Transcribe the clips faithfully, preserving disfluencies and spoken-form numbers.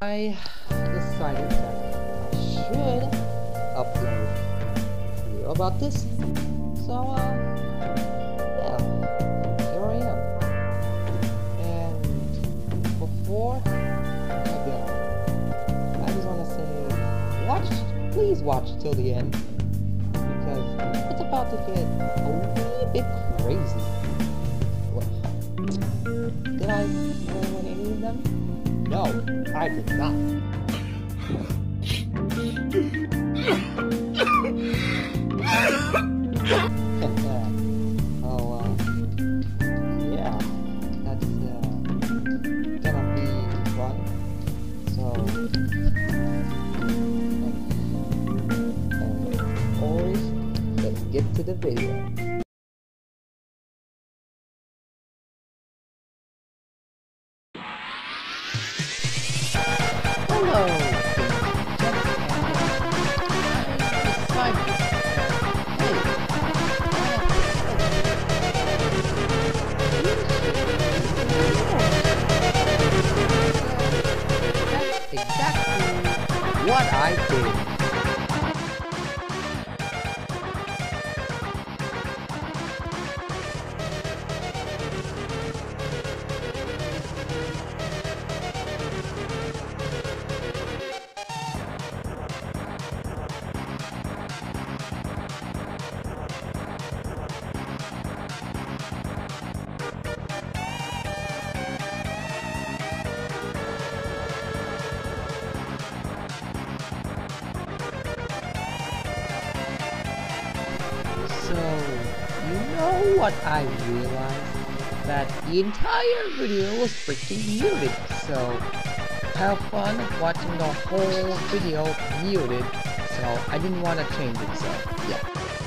I decided that I should upload a video about this. So, uh, yeah, here I am. And before I go, I just want to say, watch, please watch till the end, because it's about to get a wee bit crazy. Well, did I ruin any of them? No, I did not. oh, uh, yeah, that's, uh, gonna be fun. So, and always, let's get to the video. Hello, that's exactly what I did. So, you know what I realized? That the entire video was freaking muted, so have fun watching the whole video muted, so I didn't want to change it, so yeah.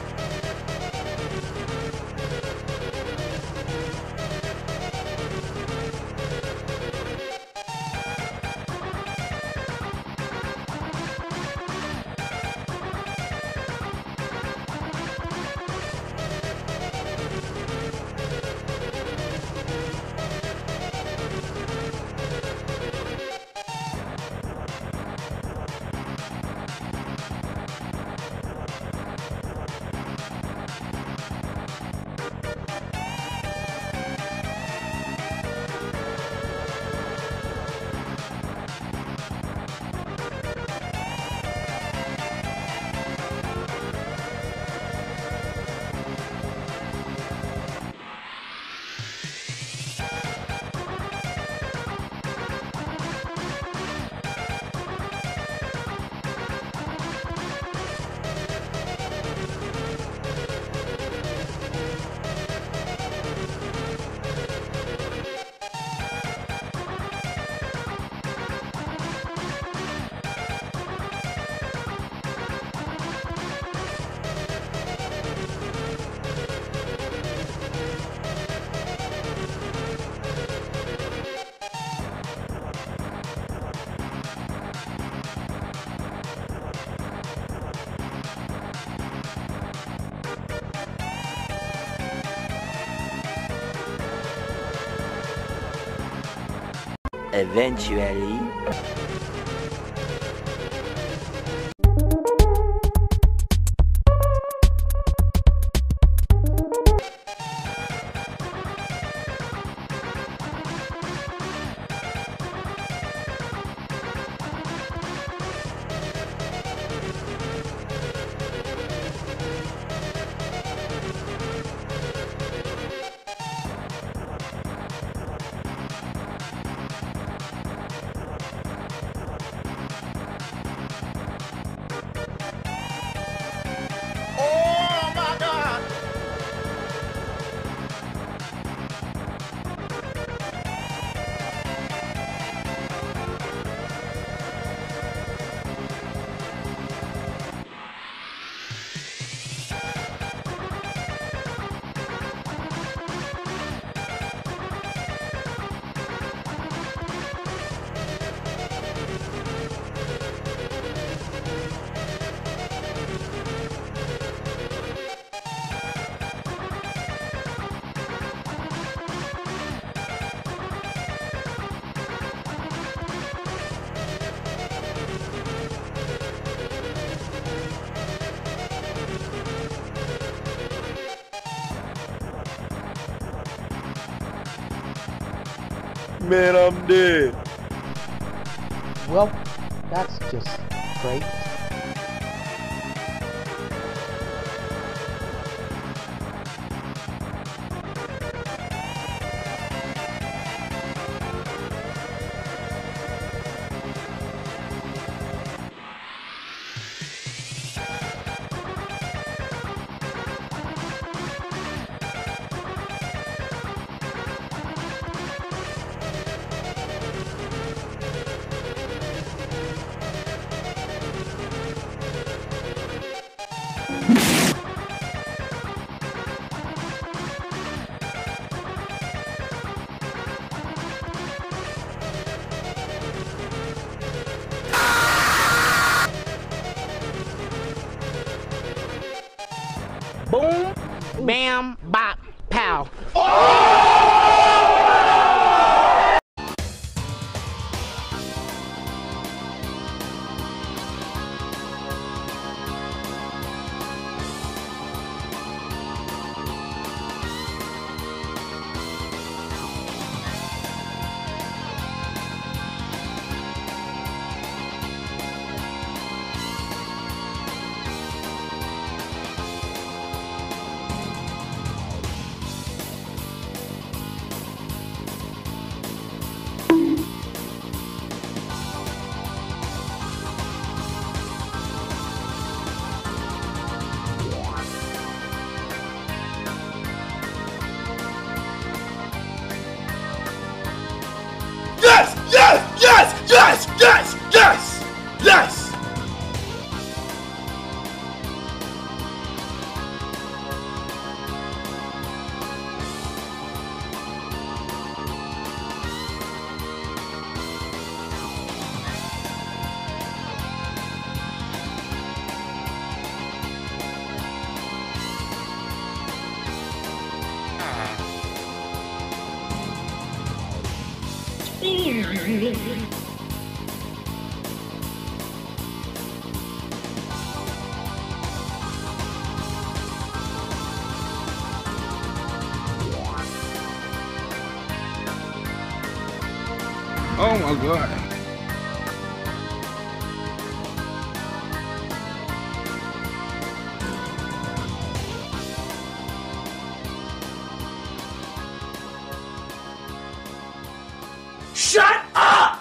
Eventually. Man, I'm dead. Well, that's just great. Boom, bam, bop, pow. Yes! Yes! Yes! Yes! Yes! Yes! Yes! Oh my god. Shut up!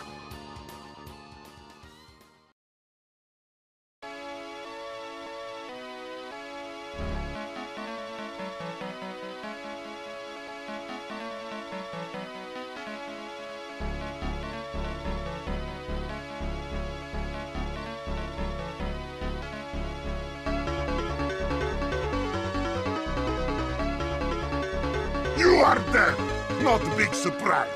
You are dead! Not a big surprise!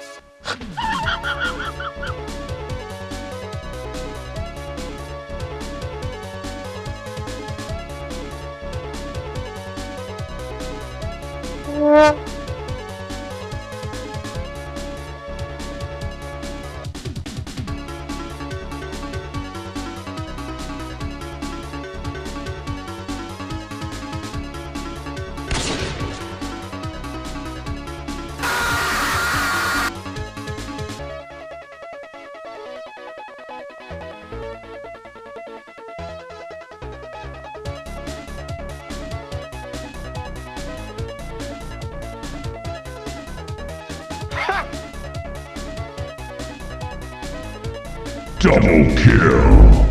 Double kill.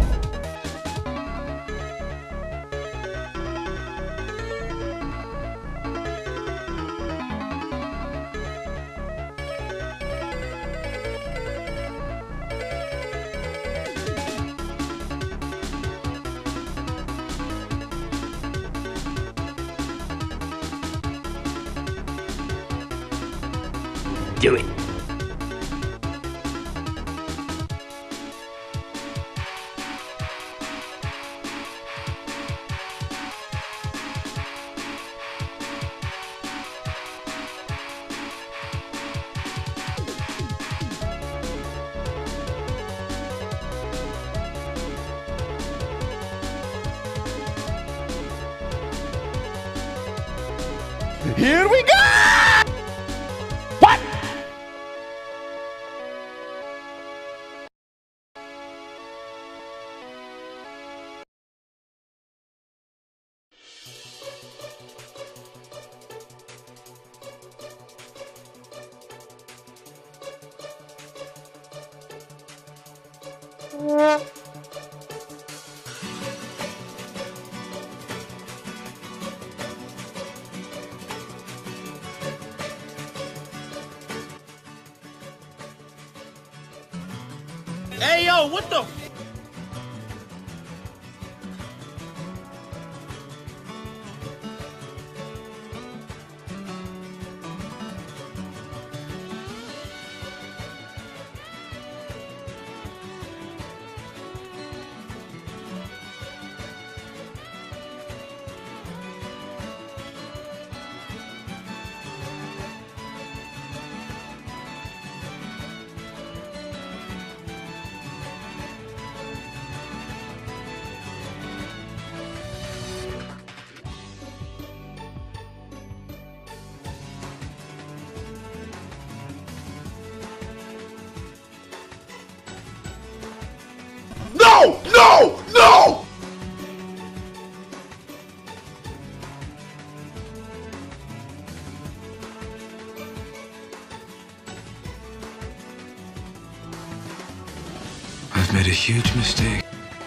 Do it. Here we go! What? Hey yo, what the? No! No! No! I've made a huge mistake.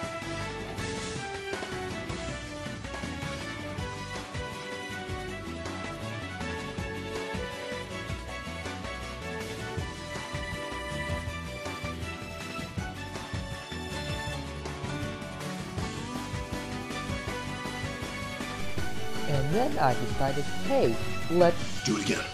And then I decided, hey, let's Do it again.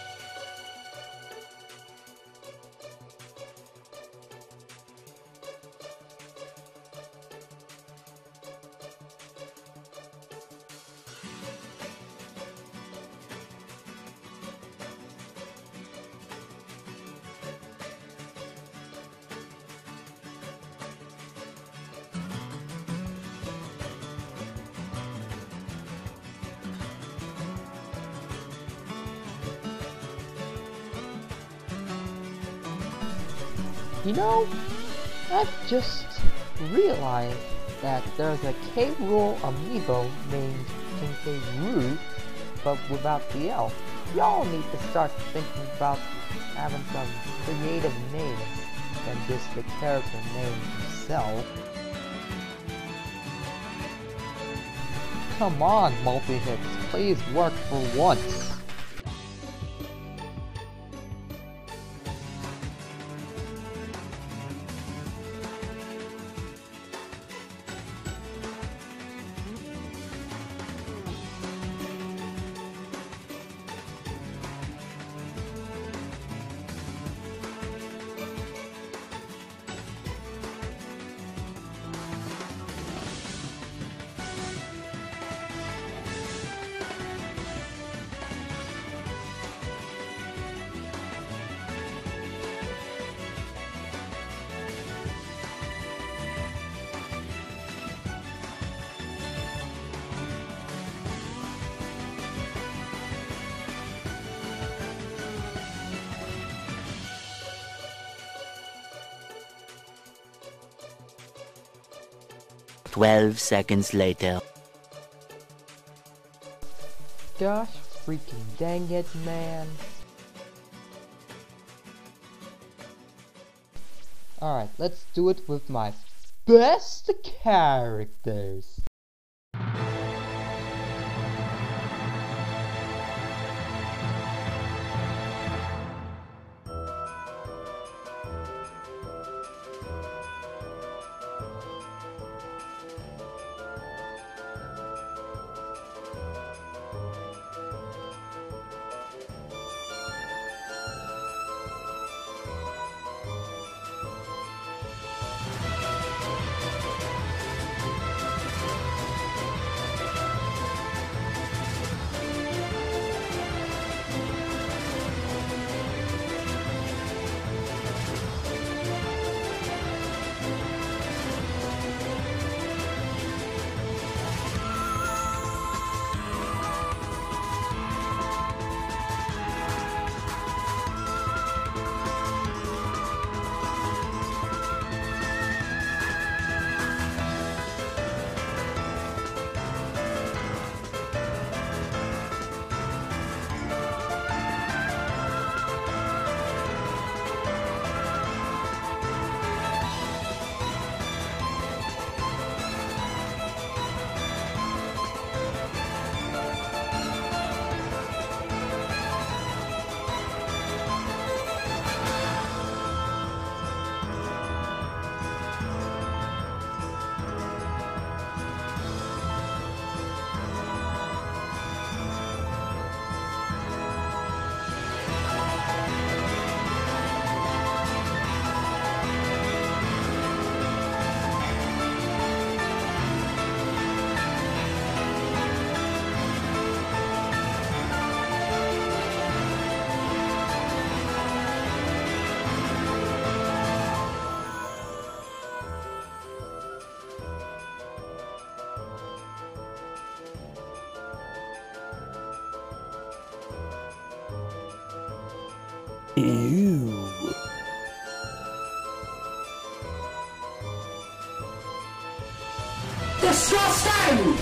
You know, I've just realized that there's a K-Rool Amiibo named Kinky but without the L. Y'all need to start thinking about having some creative names than just the character name himself. Come on, multi-hits, please work for once. Twelve seconds later. Gosh freaking dang it, man. Alright, let's do it with my best characters. Ew. Disgusting!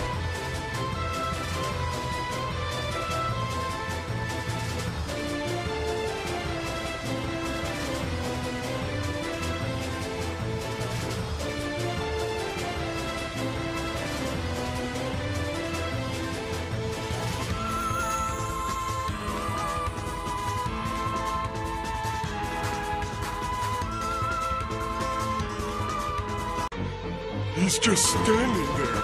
He's just standing there.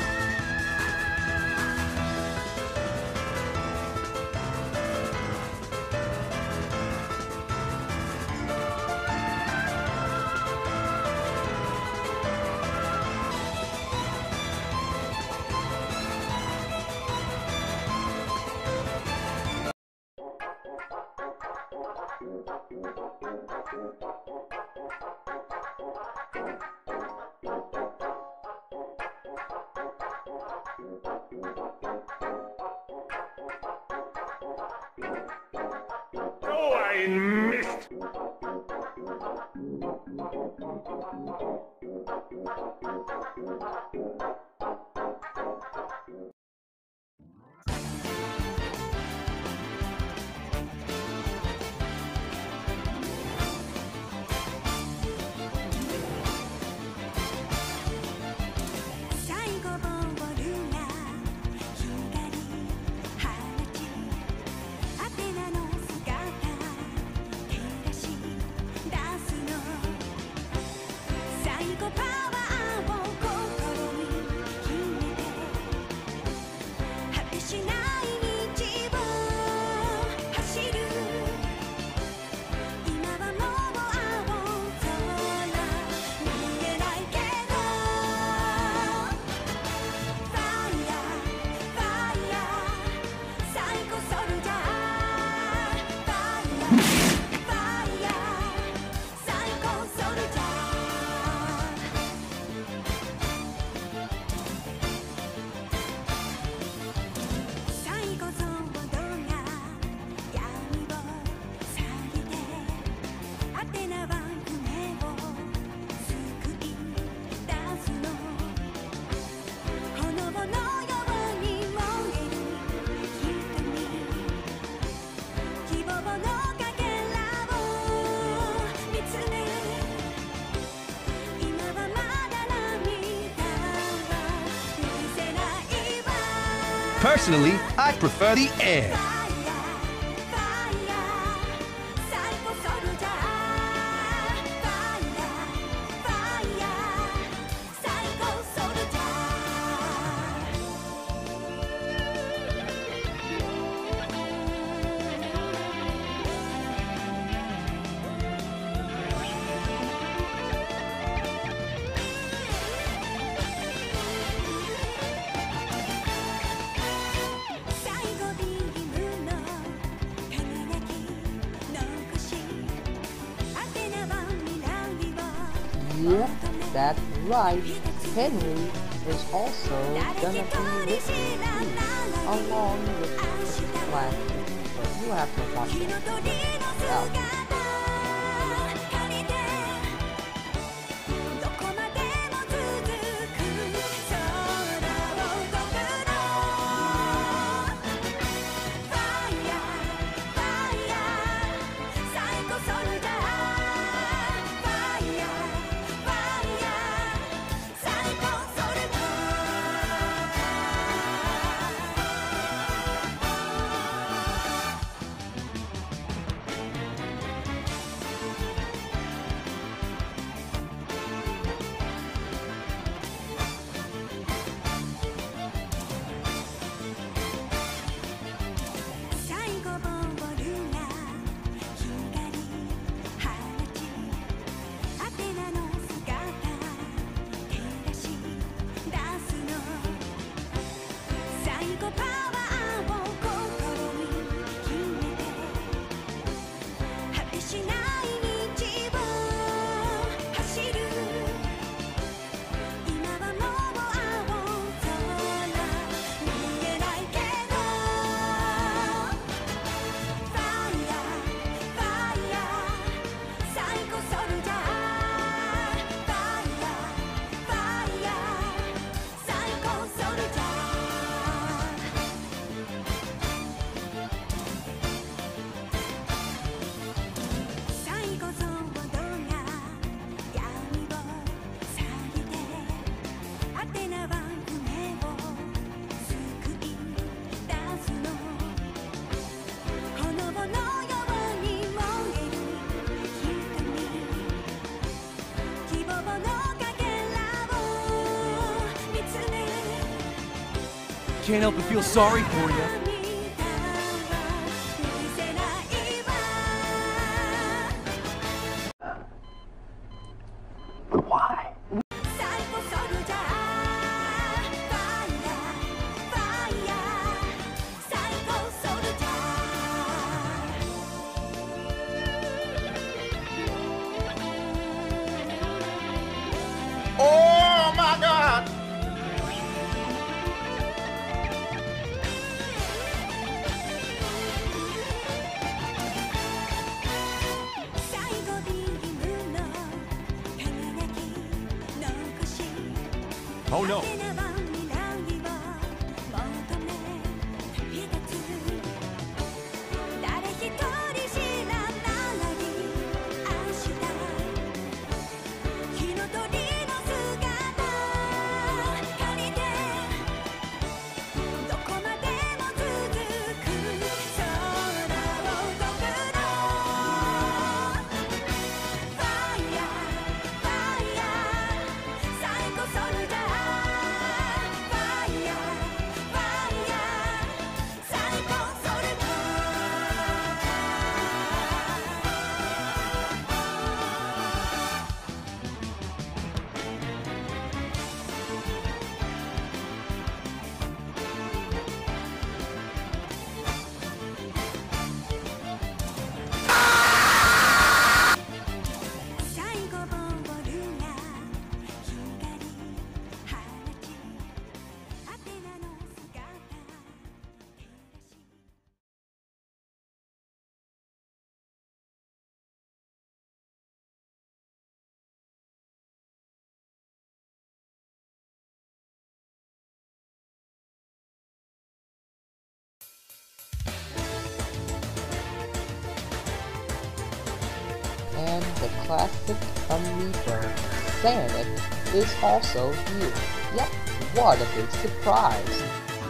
Oh, I missed! Personally, I prefer the air. Yep, that's right. Henry is also gonna be with me along with the class. But you have to watch it out. can't help but feel sorry for you. Why? Oh my God! Oh no. And the classic Amiibo Sonic is also here. Yep, what a big surprise!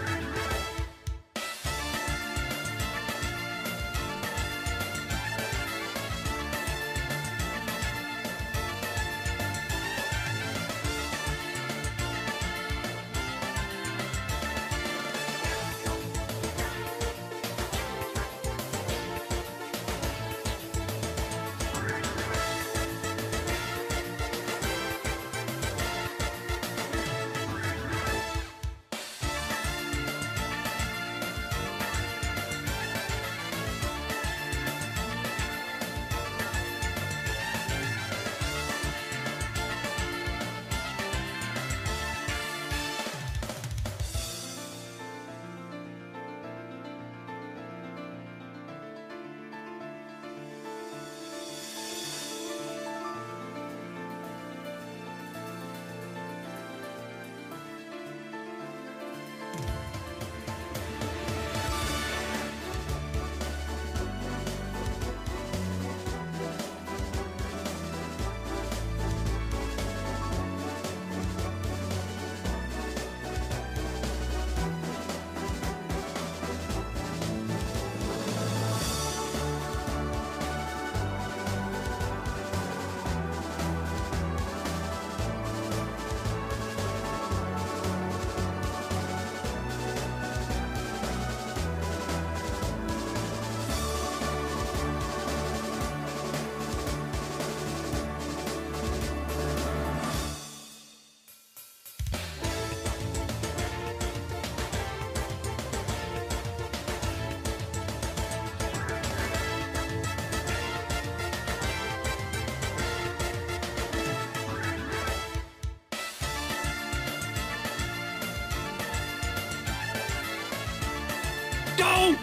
Don't!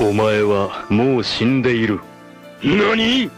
お前はもう死んでいる。何？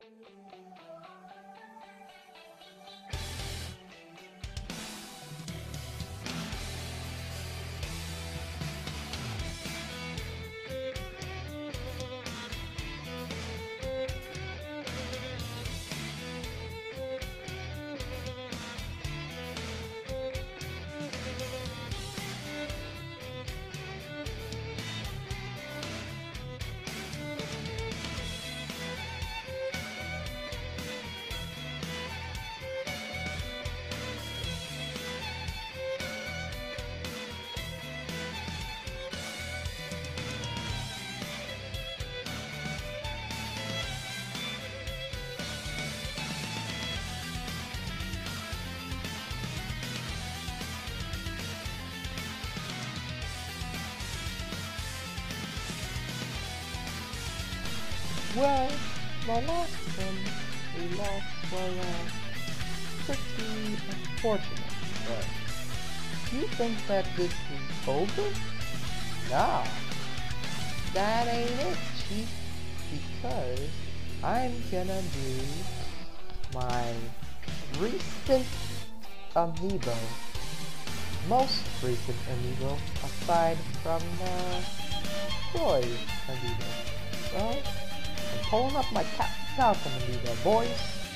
Well, my last one we lost was uh, pretty unfortunate, but you think that this is over? Nah, that ain't it, Chief, because I'm gonna do my recent Amiibo, most recent Amiibo, aside from the Troy Amiibo. So, I'm pulling up my Captain Falcon Amiibo, boys.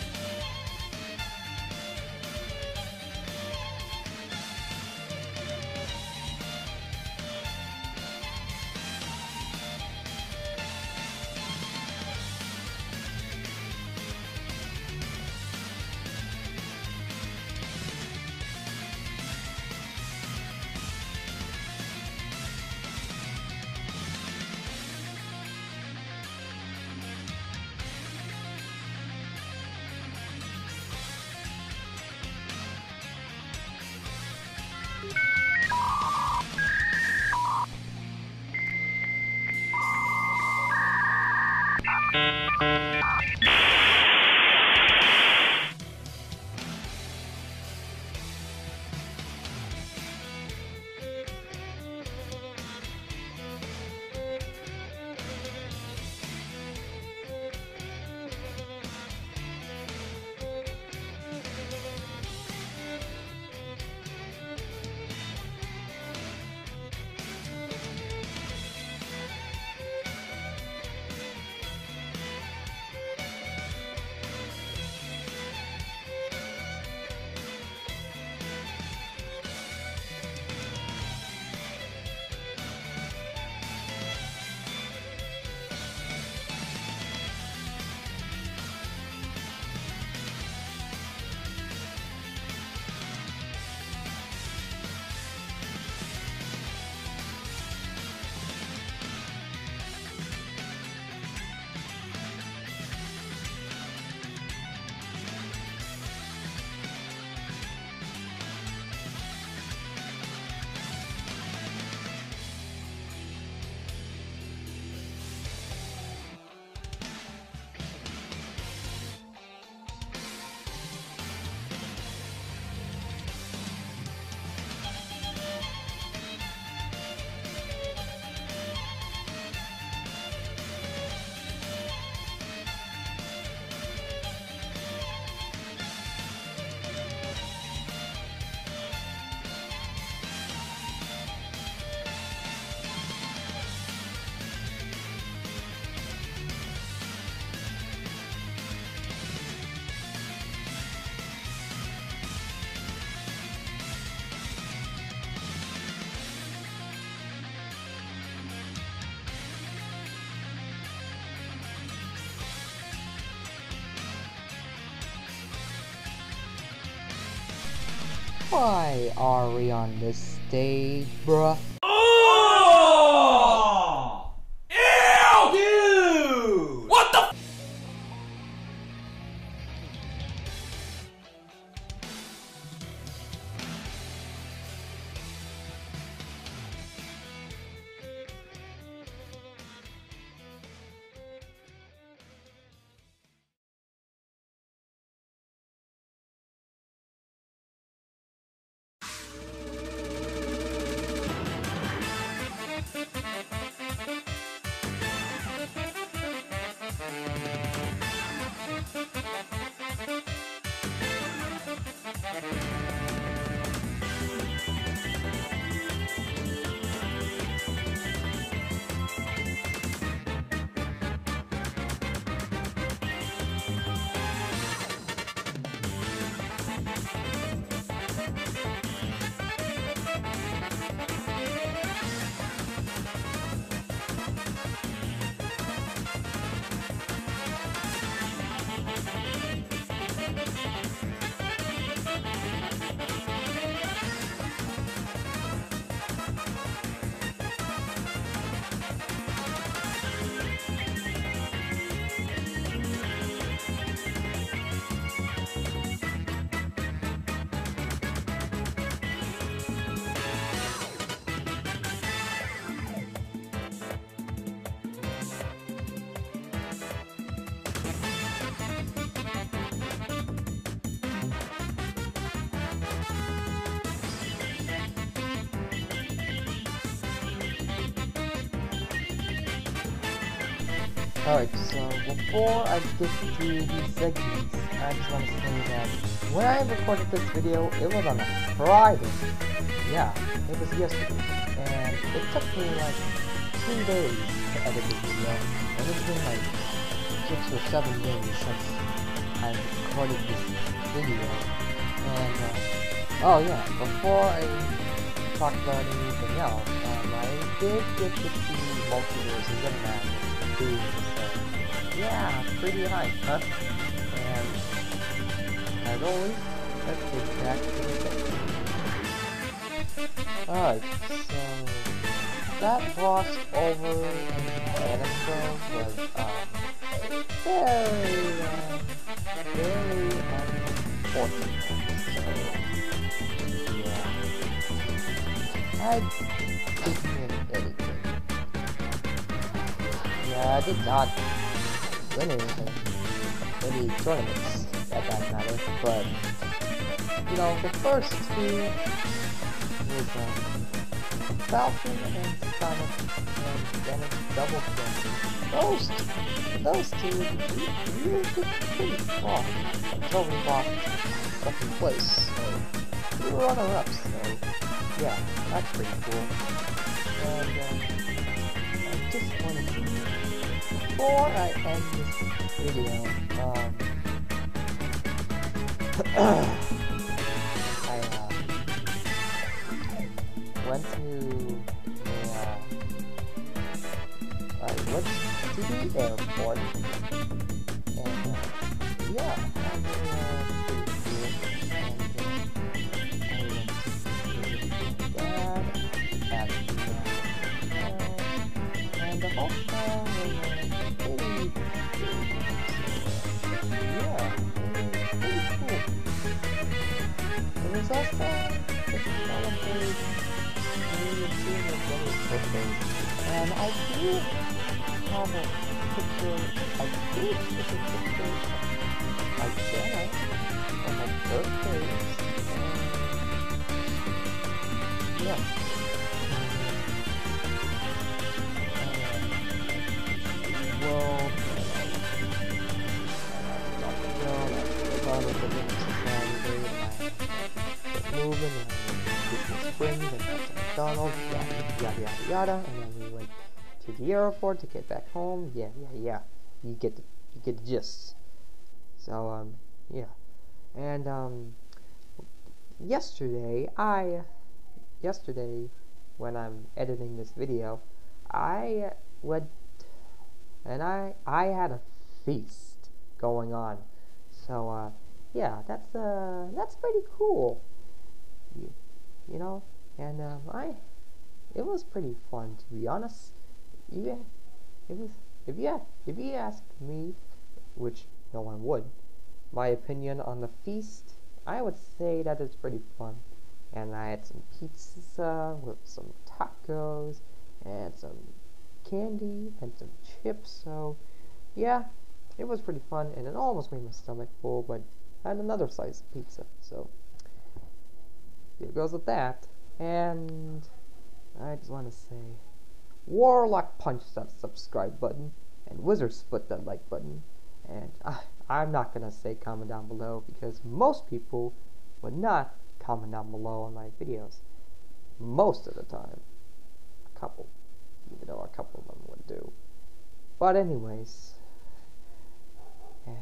Why are we on this stage, bruh? Oh! Ew! Dude! What the f- Alright, so before I get to these segments, I just want to say that when I recorded this video, it was on a Friday. Yeah, it was yesterday. And it took me like two days to edit this video. And it's been like six or seven days since I recorded this video. And, uh, oh yeah, before I talk about anything else, um, I did get to see Multiverses of Madness two, so yeah, pretty hype, huh? And as always, let's get back to the segment. Alright, so that boss over in Amiibo was um very um very unfortunate. So yeah. I didn't win anything. Yeah, I did not win anything. Any tournaments at that matter, but you know, the first two was um, Falcon and Sonic and then it's Double Kill. Those those two really did pretty far until we lost second place. So we were runner-ups, so yeah, that's pretty cool. And um, I just wanted to, before I end this video, um, I uh, went to uh, I went to the airport, and uh, yeah, I was uh, pretty cool. And uh, I went to visit my dad at the uh, and the hotel was uh, pretty big. So, yeah, it was pretty cool. It was also to celebrate me and seeing my brother's birthday. And I do have a picture, I did take a picture of my dad on my birthday. And yeah. Well, moving and Christmas Springs and McDonald's, yada yada yada yada, and then we went to the airport to get back home. Yeah, yeah, yeah. You get the you get the gist. So um, yeah, and um, yesterday I yesterday when I'm editing this video, I went and I I had a feast going on. So uh, yeah, that's uh that's pretty cool. You, you know, and um, I it was pretty fun, to be honest. Yeah, it was. If you if you ask me, which no one would, my opinion on the feast, I would say that it's pretty fun. And I had some pizza with some tacos and some candy and some chips. So yeah, it was pretty fun, and it almost made my stomach full, but I had another slice of pizza. So here goes with that. And I just want to say, Warlock punched that subscribe button, and Wizard split that like button. And uh, I'm not gonna say comment down below, because most people would not comment down below on my videos. Most of the time. A couple. Even though a couple of them would do. But anyways. And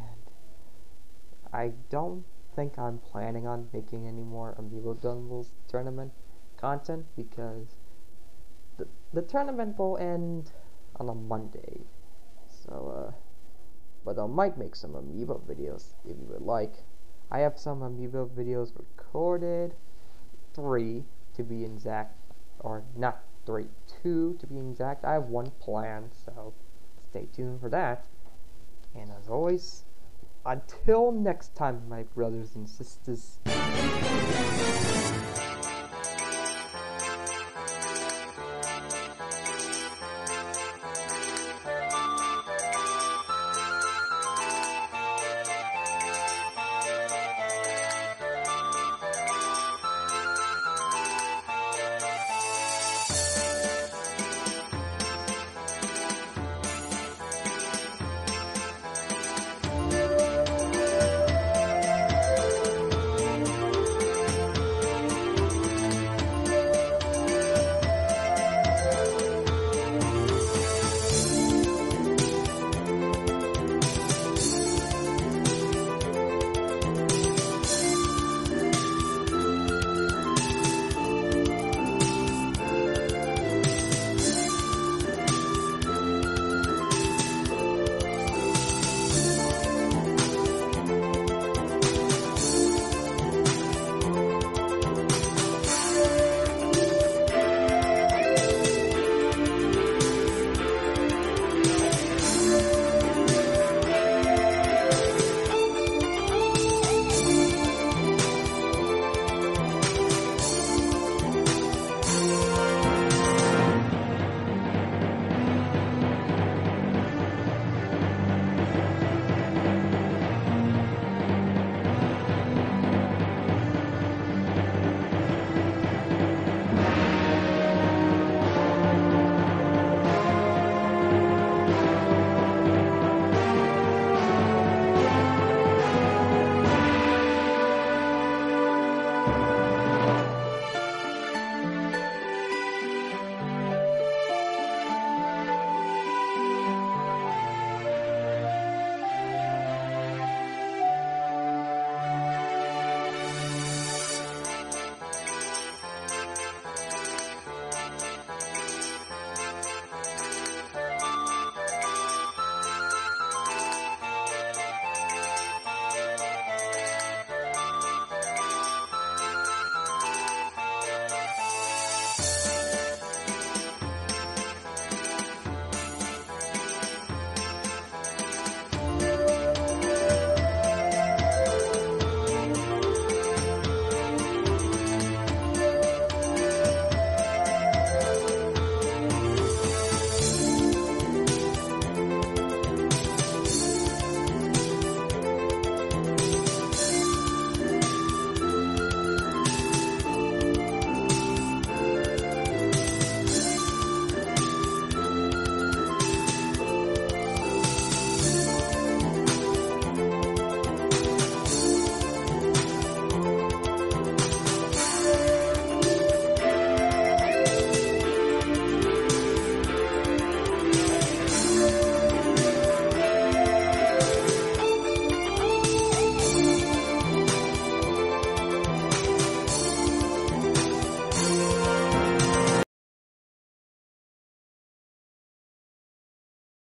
I don't think I'm planning on making any more Amiibo Dumbles tournament content, because the, the tournament will end on a Monday. So, uh, but I might make some Amiibo videos if you would like. I have some Amiibo videos recorded, three to be exact, or not three, two to be exact. I have one planned, so stay tuned for that. And as always, until next time, my brothers and sisters.